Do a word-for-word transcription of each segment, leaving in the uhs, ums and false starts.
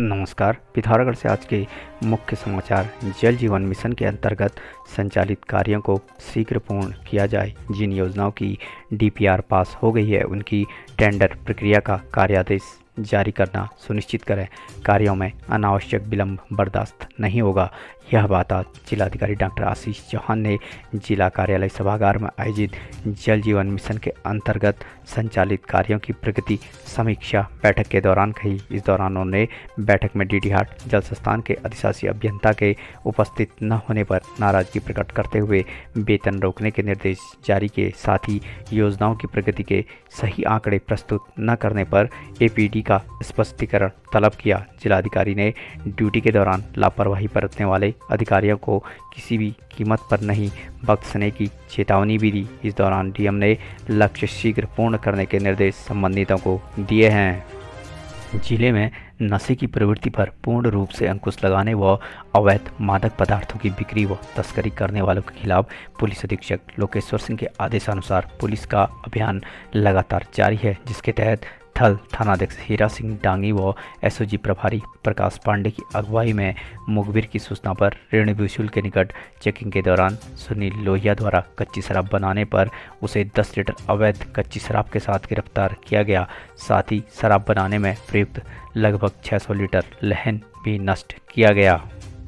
नमस्कार। पिथौरागढ़ से आज के मुख्य समाचार। जल जीवन मिशन के अंतर्गत संचालित कार्यों को शीघ्र पूर्ण किया जाए। जिन योजनाओं की डीपीआर पास हो गई है उनकी टेंडर प्रक्रिया का कार्यादेश जारी करना सुनिश्चित करें। कार्यों में अनावश्यक विलंब बर्दाश्त नहीं होगा। यह बात आज जिलाधिकारी डॉक्टर आशीष चौहान ने जिला कार्यालय सभागार में आयोजित जल जीवन मिशन के अंतर्गत संचालित कार्यों की प्रगति समीक्षा बैठक के दौरान कही। इस दौरान उन्होंने बैठक में डीडीहाट जल संस्थान के अधिशासी अभियंता के उपस्थित न होने पर नाराजगी प्रकट करते हुए वेतन रोकने के निर्देश जारी किए। साथ ही योजनाओं की प्रगति के सही आंकड़े प्रस्तुत न करने पर एपीडी का स्पष्टीकरण तलब किया। जिलाधिकारी ने ड्यूटी के दौरान लापरवाही बरतने वाले अधिकारियों को किसी भी कीमत पर नहीं बख्शने की चेतावनी भी दी। इस दौरान डीएम ने लक्ष्य शीघ्र पूर्ण करने के निर्देश संबंधितों को दिए हैं। जिले में नशे की प्रवृत्ति पर पूर्ण रूप से अंकुश लगाने व अवैध मादक पदार्थों की बिक्री व तस्करी करने वालों के खिलाफ पुलिस अधीक्षक लोकेश्वर सिंह के आदेशानुसार पुलिस का अभियान लगातार जारी है, जिसके तहत थल थानाध्यक्ष हीरा सिंह डांगी व एसओजी प्रभारी प्रकाश पांडे की अगुवाई में मुखबिर की सूचना पर रेणुबुशुल के निकट चेकिंग के दौरान सुनील लोहिया द्वारा कच्ची शराब बनाने पर उसे दस लीटर अवैध कच्ची शराब के साथ गिरफ्तार किया गया। साथ ही शराब बनाने में प्रयुक्त लगभग छह सौ लीटर लहन भी नष्ट किया गया।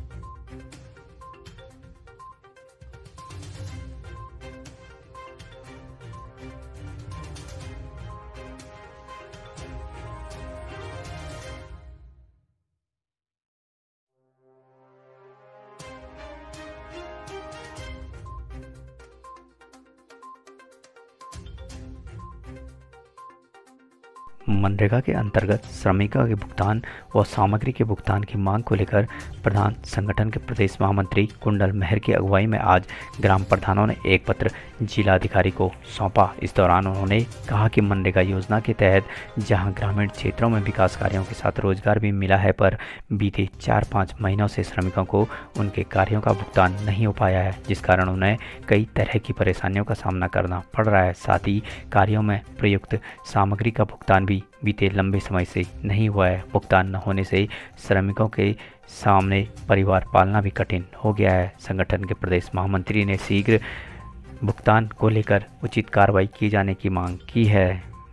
मनरेगा के अंतर्गत श्रमिकों के भुगतान व सामग्री के भुगतान की मांग को लेकर प्रधान संगठन के प्रदेश महामंत्री कुंडल मेहर की अगुवाई में आज ग्राम प्रधानों ने एक पत्र जिलाधिकारी को सौंपा। इस दौरान उन्होंने कहा कि मनरेगा योजना के तहत जहां ग्रामीण क्षेत्रों में विकास कार्यों के साथ रोजगार भी मिला है, पर बीते चार पाँच महीनों से श्रमिकों को उनके कार्यों का भुगतान नहीं हो पाया है, जिस कारण उन्हें कई तरह की परेशानियों का सामना करना पड़ रहा है। साथ ही कार्यों में प्रयुक्त सामग्री का भुगतान भी बीते लंबे समय से नहीं हुआ है। भुगतान न होने से श्रमिकों के सामने परिवार पालना भी कठिन हो गया है। संगठन के प्रदेश महामंत्री ने शीघ्र भुगतान को लेकर उचित कार्रवाई किए जाने की मांग की है।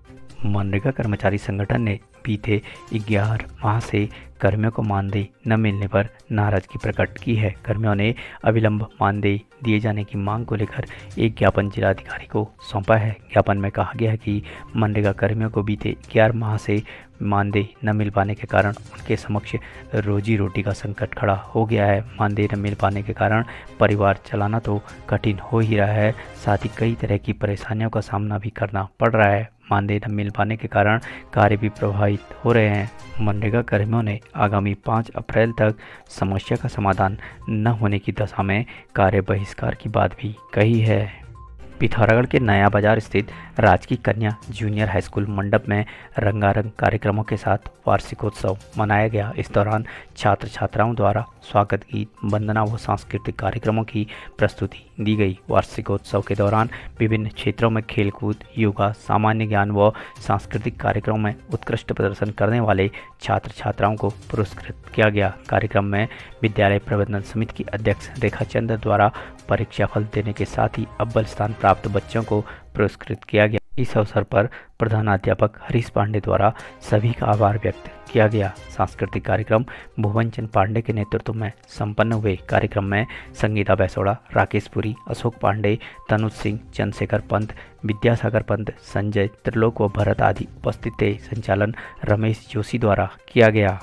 मनरेगा कर्मचारी संगठन ने बीते ग्यारह माह से कर्मियों को मानदेय न मिलने पर नाराजगी प्रकट की है। कर्मियों ने अविलंब मानदेय दिए जाने की मांग को लेकर एक ज्ञापन जिलाधिकारी को सौंपा है। ज्ञापन में कहा गया है कि मनरेगा कर्मियों को बीते ग्यारह माह से मानदेय न मिल पाने के कारण उनके समक्ष रोजी रोटी का संकट खड़ा हो गया है। मानदेय न मिल पाने के कारण परिवार चलाना तो कठिन हो ही रहा है, साथ ही कई तरह की परेशानियों का सामना भी करना पड़ रहा है। मानदेय न मिल पाने के कारण कार्य भी प्रभावित हो रहे हैं। मनरेगा कर्मियों ने आगामी पाँच अप्रैल तक समस्या का समाधान न होने की दशा में कार्य बहिष्कार की बात भी कही है। पिथौरागढ़ के नया बाजार स्थित राजकीय कन्या जूनियर हाई स्कूल मंडप में रंगारंग कार्यक्रमों के साथ वार्षिकोत्सव मनाया गया। इस दौरान छात्र छात्राओं द्वारा स्वागत गीत, वंदना व सांस्कृतिक कार्यक्रमों की प्रस्तुति दी गई। वार्षिकोत्सव के दौरान विभिन्न क्षेत्रों में खेलकूद, योगा, सामान्य ज्ञान व सांस्कृतिक कार्यक्रमों में उत्कृष्ट प्रदर्शन करने वाले छात्र छात्राओं को पुरस्कृत किया गया। कार्यक्रम में विद्यालय प्रबंधन समिति की अध्यक्ष रेखा चंद्र द्वारा परीक्षा फल देने के साथ ही अव्वल स्थान प्राप्त बच्चों को पुरस्कृत किया गया। इस अवसर पर प्रधानाध्यापक हरीश पांडे द्वारा सभी का आभार व्यक्त किया गया। सांस्कृतिक कार्यक्रम भुवन चंद पांडे के नेतृत्व में संपन्न हुए। कार्यक्रम में संगीता बैसोड़ा, राकेश पुरी, अशोक पांडे, तनुज सिंह, चंद्रशेखर पंत, विद्यासागर पंत, संजय त्रिलोक व भरत आदि उपस्थित थे। संचालन रमेश जोशी द्वारा किया गया।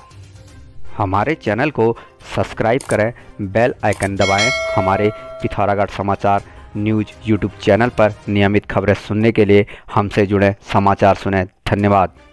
हमारे चैनल को सब्सक्राइब करें, बेल आइकन दबाएं। हमारे पिथौरागढ़ समाचार न्यूज़ यूट्यूब चैनल पर नियमित खबरें सुनने के लिए हमसे जुड़े समाचार सुनें। धन्यवाद।